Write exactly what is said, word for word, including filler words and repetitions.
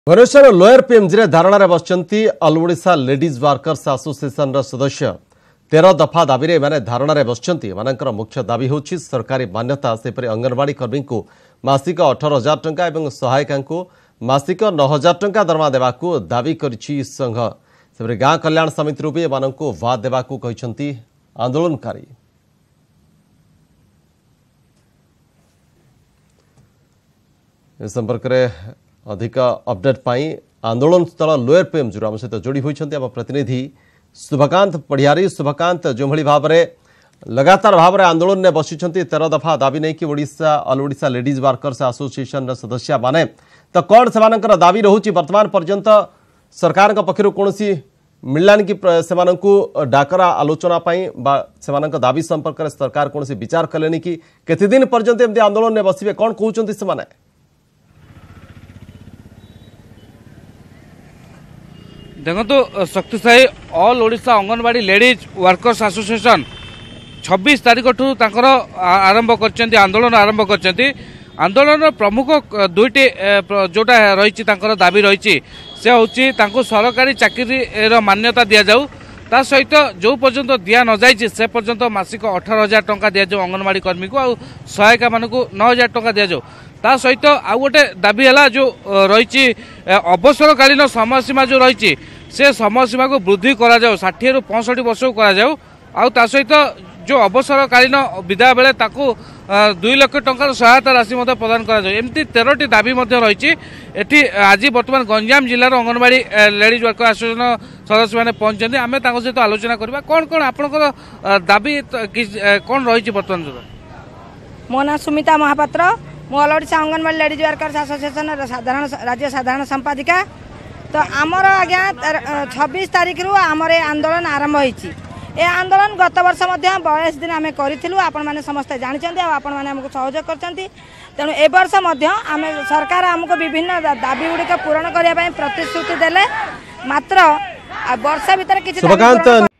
Bhubaneswar lower PMG रे धारणा बसचंती all Odisha ladies workers association रा सदस्य तेरह दफा दाबी रे माने धारणा रे बसचंती मानकर मुख्य दाबी होछि सरकारी मान्यता सेपरि अंगनवाड़ी कर्मी को मासिक अठारह हजार टंका एवं सहायिका को मासिक नौ हजार टंका दरमा देबाकू दाबी करछि संघ सेपरि गां कल्याण समिति रूपे माननको वाद देबाकू कहिसंती आंदोलनकारी। इस संपर्क रे अधिक अपडेट पाई आंदोलन स्थल लोअर पीएमजी आम सहित जोड़ी होती आम प्रतिनिधि शुभकांत पढ़ियारी। शुभकांत जो भाव में लगातार भाव में आंदोलन ने बसी तेरह दफा दाबी नहीं कि Odisha all Odisha ladies workers association सदस्य माने तो कौन से दाबी रोचे वर्तमान पर्यंत सरकार पक्षर कौन मिललानी कि से डाकरा आलोचना से दाबी संपर्क में सरकार कौन विचार कले कि केते दिन पर्यंत एमती आंदोलन ने बसवे कौन कहते से देखो तो शक्तिशाली all Odisha anganwadi ladies workers association छब्बीस तारीख ठू आरंभ कर आंदोलन आरंभ कर आंदोलन प्रमुख दुईटी जोटा रही दाबी रही से हूँ सरकारी चाकरी मान्यता दि जाऊ ता सहित जो पर्यंत दि न जाए से पर्यंत मासिक अठारह हजार टंका दि जाऊ अंगनवाड़ी कर्मी को आ सहायिका मानक नौ हजार टंका दि जाऊ ता सहित आउ गोटे दाबी है जो रही अवसरकालीन समयसीमा जो रही से समयसीमा को वृद्धि करा षाठी रु पैंसठ वर्ष को करा आउ ता सहित जो अवसरकालीन विदा बेले ताकू दुई लाख टंकार सहायता राशि प्रदान करमती तेरह दाबी रही आज बर्तमान गंजाम जिलार अंगनवाड़ी लेडीज वर्कर एसोसिएशन सदस्य मैंने पहुंचते आम सहित आलोचना करवा कौन कौन आपंकर दाबी कौन रही बर्तमान मो ना सुमिता महापात्र मु all Odisha anganwadi ladies workers association साधारण राज्य साधारण संपादिका। तो आमर आज्ञा छब्बीस तारीख रु आमर आंदोलन आरंभ होती ए आंदोलन गत वर्ष बयालीस दिन आम करूँ आपण मैंने समस्ते जानते आपण मैंने आमको सहयोग कर तेणु ए वर्ष आम सरकार आमको विभिन्न दाबी गुड़िक पूरण करने प्रतिश्रुति देले मात्र वर्ष भीतर किसी